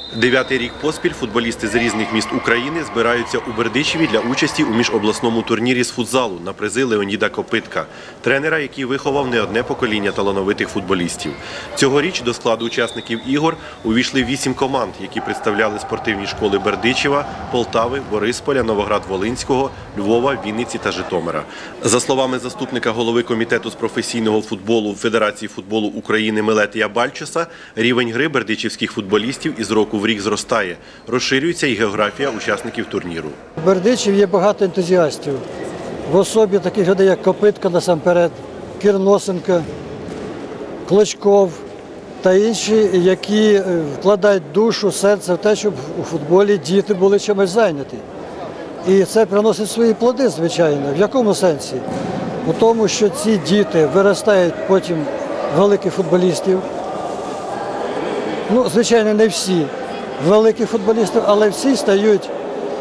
Дев'ятий рік поспіль футболісти з різних міст України збираються у Бердичеві для участі у міжобласному турнірі з футзалу на призи Леоніда Копитка, тренера, який виховав не одне покоління талановитих футболістів. Цьогоріч до складу учасників ігор увійшли 8 команд, які представляли спортивні школи Бердичева, Полтави, Борисполя, Новоград-Волинського, Львова, Вінниці та Житомира. За словами заступника голови комітету з професійного футболу Федерації футболу України Мелетія Бальчуса, рівень гри бердичівських футболістів із року в рік зростає. Розширюється і географія учасників турніру. В Бердичеві є багато ентузіастів. В особі таких людей, як Копитко насамперед, Кірносенко, Клочков та інші, які вкладають душу, серце в те, щоб у футболі діти були чимось зайняті. І це приносить свої плоди, звичайно. В якому сенсі? У тому, що ці діти виростають потім великих футболістів. Ну, звичайно, не всі великих футболістів, але всі стають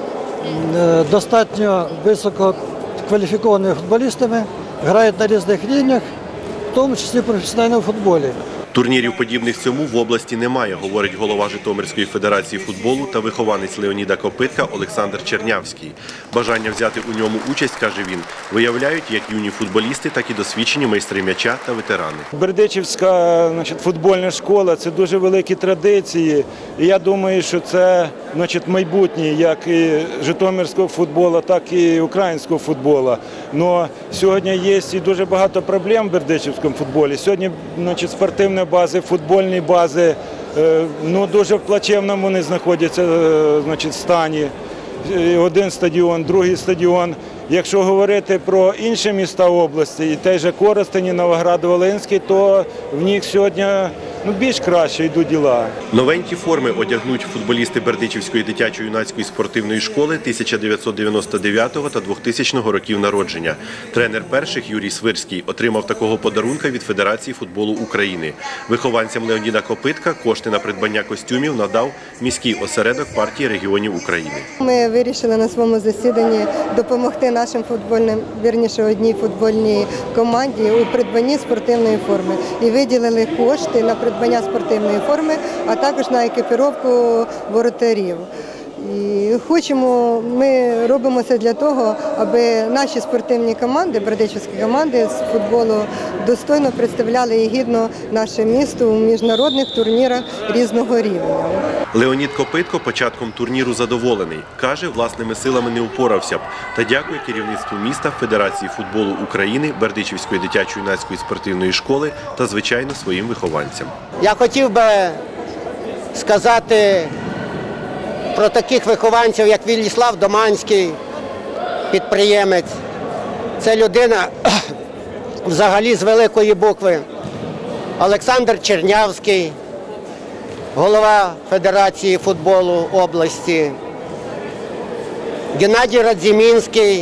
достатньо висококваліфікованими футболістами, грають на різних рівнях, в тому числі в професіональному футболі. Турнірів подібних цьому в області немає, говорить голова Житомирської федерації футболу та вихованець Леоніда Копитка Олександр Чернявський. Бажання взяти у ньому участь, каже він, виявляють як юні футболісти, так і досвідчені майстри м'яча та ветерани. Бердичівська футбольна школа – це дуже великі традиції. І я думаю, що це майбутнє як і житомирського футболу, так і українського футболу. Но сьогодні є і дуже багато проблем в бердичівському футболі. Сьогодні спортивні бази, футбольні бази дуже в плачевному вони знаходяться стані. Один стадіон, другий стадіон. Якщо говорити про інші міста області, і той же Коростень, і Новоград-Волинський, то в них сьогодні більш краще йдуть діла. Новенькі форми одягнуть футболісти Бердичівської дитячо-юнацької спортивної школи 1999 та 2000 років народження. Тренер перших Юрій Свирський отримав такого подарунка від Федерації футболу України. Вихованцям Леоніда Копитка кошти на придбання костюмів надав міський осередок партії регіонів України. Ми вирішили на своєму засіданні допомогти нашим одній футбольній команді у придбанні спортивної форми. І виділили кошти на придбання спортивної форми, а також на екіпіровку воротарів. І ми робимо це для того, аби наші спортивні команди, бердичівські команди з футболу достойно представляли і гідно наше місто у міжнародних турнірах різного рівня. Леонід Копитко початком турніру задоволений. Каже, власними силами не упорався б. Та дякує керівництву міста, Федерації футболу України, Бердичівської дитячо-юнацької спортивної школи та, звичайно, своїм вихованцям. Я хотів би сказати про таких вихованців, як Віліслав Доманський, підприємець. Це людина взагалі з великої букви. Олександр Чернявський, голова Федерації футболу області. Геннадій Радзімінський,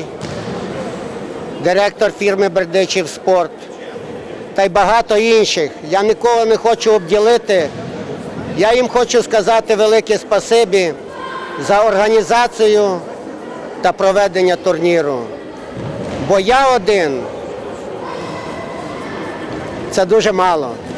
директор фірми «Бердичівспорт». Та й багато інших. Я нікого не хочу обділити. Я їм хочу сказати велике спасибі за організацію та проведення турніру. Бо я один – це дуже мало.